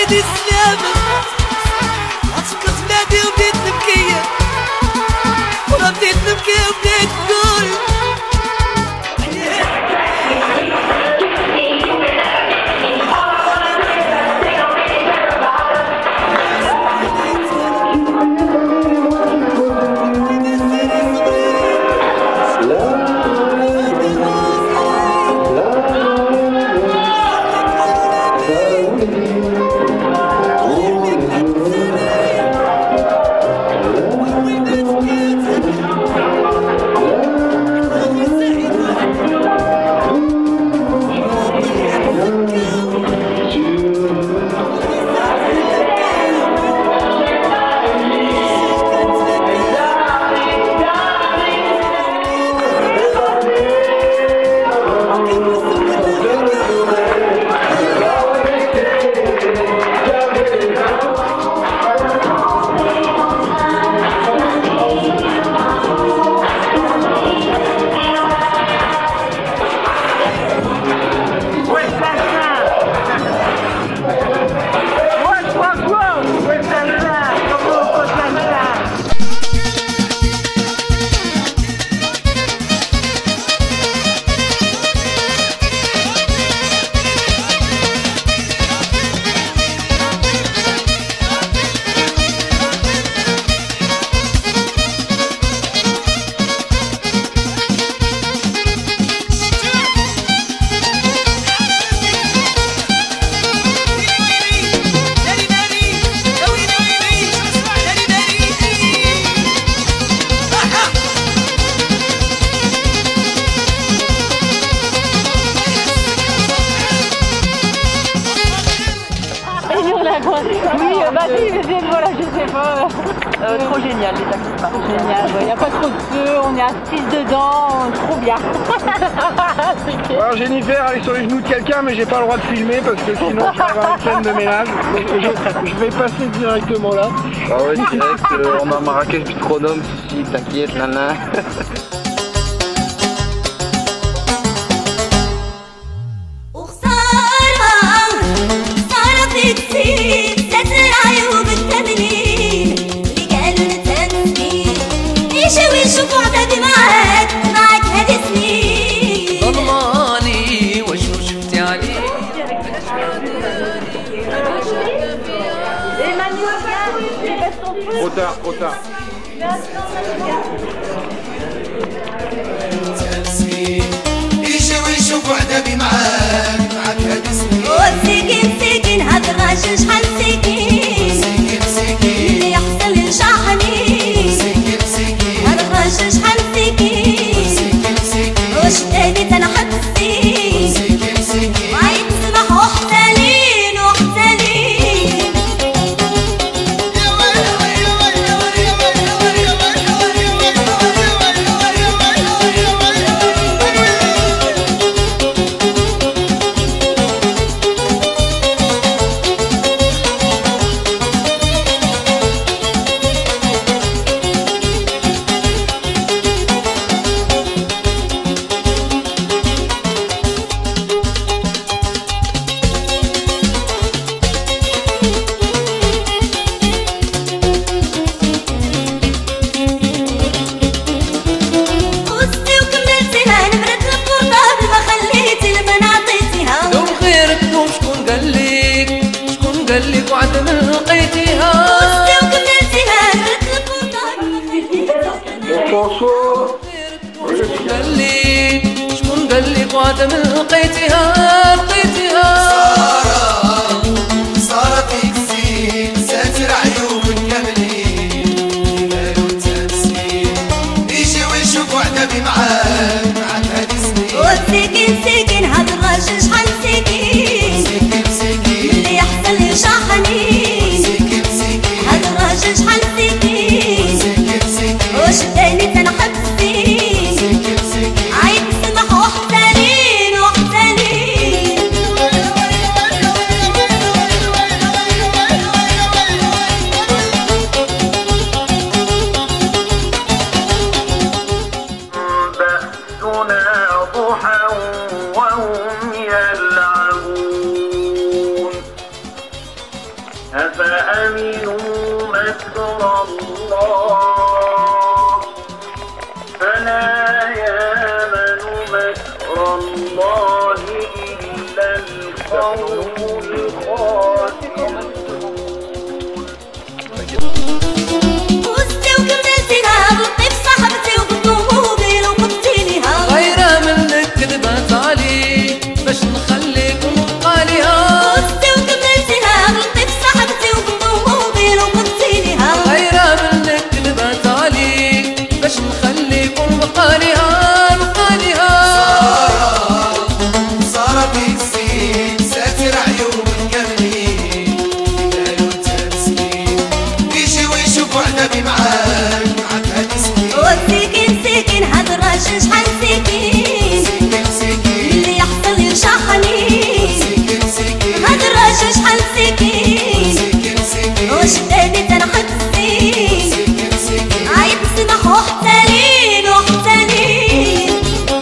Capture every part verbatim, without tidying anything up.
لي السلامة. عتفكرت بلادي وبديت نبكي، ورا بديت نبكي وبديت نقول Oui, euh, vas-y, vas-y, voilà, je sais pas. Euh, trop génial, les taxis. Génial, il n'y a pas trop de feu, on est assis dedans, trop bien. Alors Jennifer, elle est sur les genoux de quelqu'un, mais j'ai pas le droit de filmer parce que sinon je vais avoir une scène de ménage. Donc je, je vais passer directement là. Ah ouais, direct, euh, on a Marrakech Bistronome, si t'inquiète, nana. Trop tard, trop tard. ساكن ساكن هاد الراجل شحال ساكن اللي يحصل ينشحني هاد الراجل شحال ساكن واش تاني تنحط السين وعيد سمح وحسالين وحسالين وعدم لقيتيها شكون قال لي شكون قال لك وعدم لقيتيها لقيتيها سارة سارة فيك زين ساتر عيوبك كاملين قالوا التمثيل يجي ويشوف وحدة معاك معاك هادي سنين وساكن ساكن هاد الراجل شحال ساكن ساكن ساكن اللي يحصل يشحني ساكن ساكن هاد الراجل شحال ساكن ساكن ساكن واش تاني تنحط السين عيد سمح وحسالين وحسالين بأسنا ضحى وهم يلعبون أفأمنوا مكر الله فلا يامن مكر الله إلا القوم الخاسرون. وزتي وكملتيها غلطي بصاحبتي وبالطوموبيل وقضتينيها غير منك كذبات علي باش نخليكم قاليها. وزتي وكملتيها غلطي بصاحبتي وبالطوموبيل وقضتينيها غير منك كذبات علي باش نخليكم قاليها قاليها. صارت السين ساتر عيون قبلي بداية تمسكين يجي ويشوف عذابي معاك معاك هاد سنين. وسيكين سيكين هاد الراجل شحال سيكين سكين سكين اللي يحصل يشحني سكين سكين هاد الراجل شحال سيكين سكين سكين واش بداني تنحط السين سكين سكين عيب سمح وحتالين وحتالين.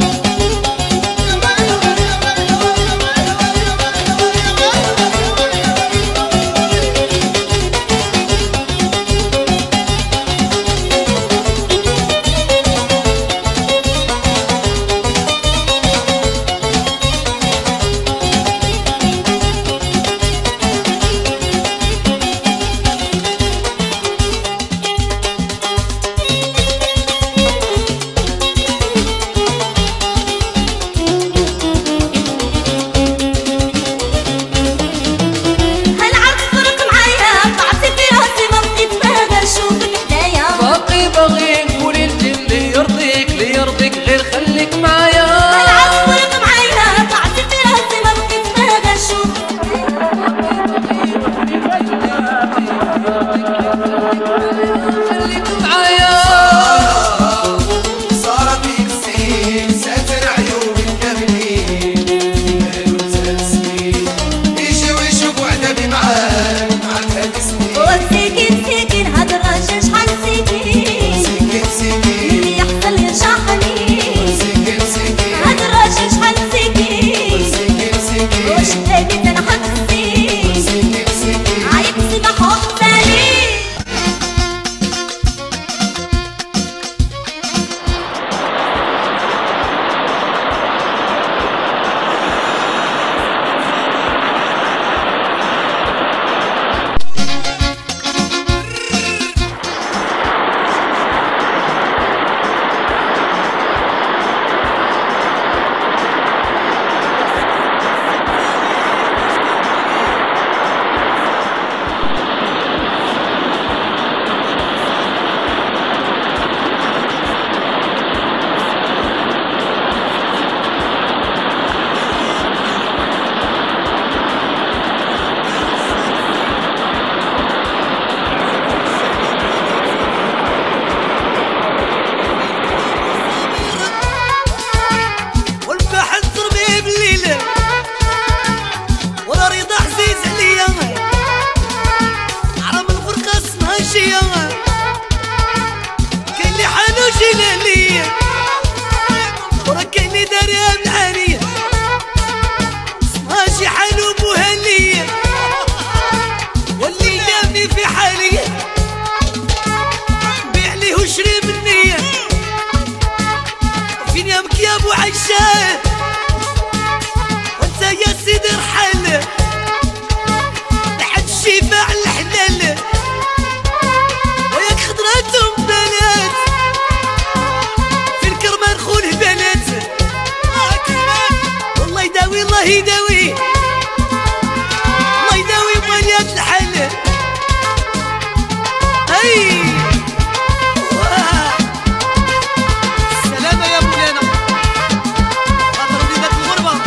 هل عرفت فرق معايا طلعتي في راسي ما بقيت باغا نشوفك حدايا. باقي باغي نقول انت اللي يرضيك اللي يرضيك غير خليك معايا. هل عرفت فرق معايا طلعتي في راسي ما بقيت باغا نشوفك خليك معايا. صارت السين ساتر عيون قبلي بداية تمسكين يجي ويشوف عذابي معاك معاك هاد سنين. وسيكين سيكين هاد الراجل شحال سيكين سكين سكين اللي يحصل يشحني سكين سكين هاد الراجل شحال سيكين سكين سكين واش بداني تنحط السين سكين سكين عيب سمح وحتالين. والبحر ترمي بالليل ورا رضا عزيز عليا عرم الفرقة اسمها شيا كاين اللي حالو جلالية ورا كاين اللي دارها بالعالية اسمها شي حالو مهلية واللي لامني في حالية بيع ليه وشري منية فين يامك يا ابو عشان وانت يا سيدي رحل لحد الشفاع الحلال وياك خضراتهم بنات في الكرمان خونه بنات والله يداوي الله يداوي الله يداوي ماليات الحل. اي واه. سلامة يا مولانا خاطر وليدات الغربة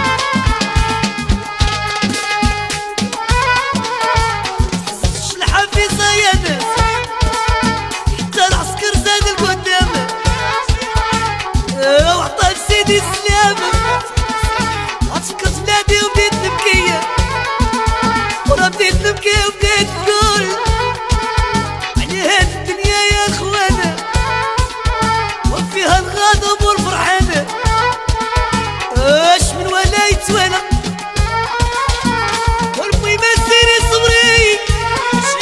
شلحة في صيانة حتى العسكر زاد القدام وعطاه سيدي السلام عسكر بلادي وبديت نبكي ورا بديت نبكي وبديت نقول على هاد الدنيا يا اخوانا وفيها الغضب والفرحان اش من ولا يتوالى والمهم سيري صبري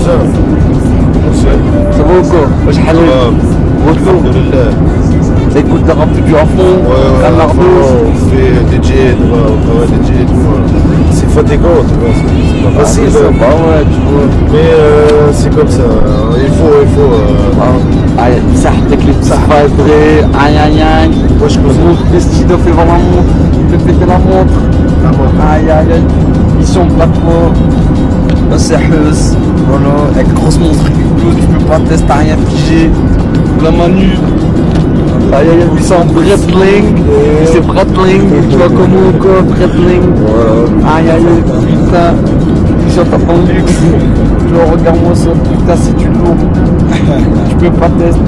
ça Ça va ou quoi? Wesh Halil. Retour. Écoute le rap du à fond. Canardo. On fait des jets, on travaille des jets, c'est fatigant, tu vois, c'est pas facile. Bah ouais, tu vois. Mais euh, c'est comme ça, il faut, il faut. Aïe, ça avec les petits vibrés, aïe aïe aïe. Moi je On montre Vestido fait voir la montre, fait péter la montre. Aïe aïe aïe. Mission plateau. C'est Hus. Voilà, avec grosse montre Hublot, tu peux pas tester, t'as rien pigé. La manu. Aïe aïe aïe, c'est en Breitling. C'est Breitling, tu vois comment quoi, Breitling. Voilà. Aïe aïe aïe, putain. Ici on t'attend le luxe. Tu vois, regarde-moi ça, putain, c'est du lourd. Tu peux pas tester.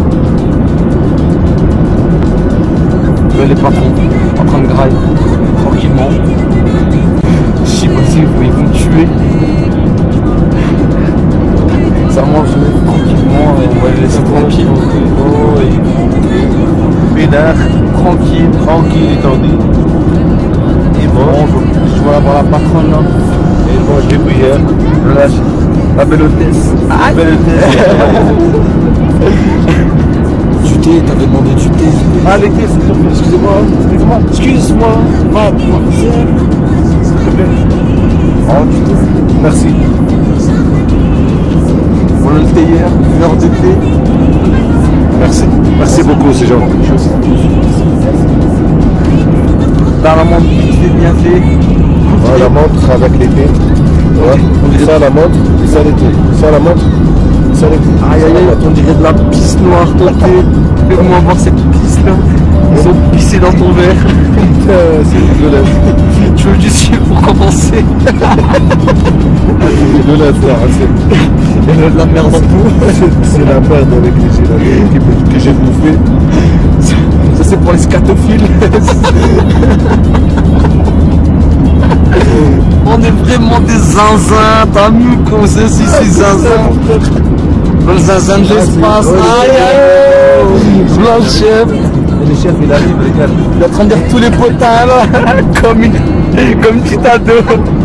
Là, les patrons, en train de grailler, tranquillement. Je sais pas si ils vont me tuer. Ça mange tranquillement, et on va les laisser tranquille. Oh, et... Bénard, tranquille, tranquille, étendu. Et bon, je vais avoir la patronne là. Et bon, je vais prier. Là, la belle hôtesse. La belle hôtesse. Du thé, t'avais demandé du thé. Ah, les thés, s'il te plaît, excusez-moi, excusez-moi, excuse-moi, ma, ma, s'il te plaît. Oh, du thé. Merci. Voilà le thé hier, une heure de thé. Merci, merci beaucoup, c'est gentil. Dans la montre, c'est bien fait. Ah, la montre avec l'été. Ouais. Ça la montre, et ça l'été. Ça la montre, et ça l'été. Aïe aïe aïe, on dirait de la pisse noire, ton thé. Fais-moi voir cette pisse là. Ils ont pissé dans ton verre. Putain, c'est dégueulasse. Tu veux du sucre pour commencer? C'est dégueulasse, là. Il y a de la merde en tout. C'est la merde avec les gélatines que j'ai bouffé. Ça c'est pour les scatophiles. On est vraiment des zinzins, t'as vu qu'on sait si c'est zinzin. Le zinzin de l'espace, aïe aïe. Je vois le chef. Et le chef il arrive, regarde. Il est en train de dire tous les potins là, comme une, comme une petite ado.